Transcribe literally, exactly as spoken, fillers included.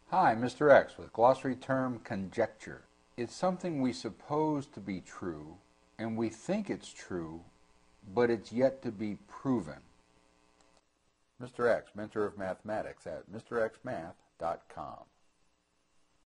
Hi, Mister X with Glossary Term Conjecture. It's something we suppose to be true, and we think it's true, but it's yet to be proven. Mister X, Mentor of Mathematics at Mr X Math dot com.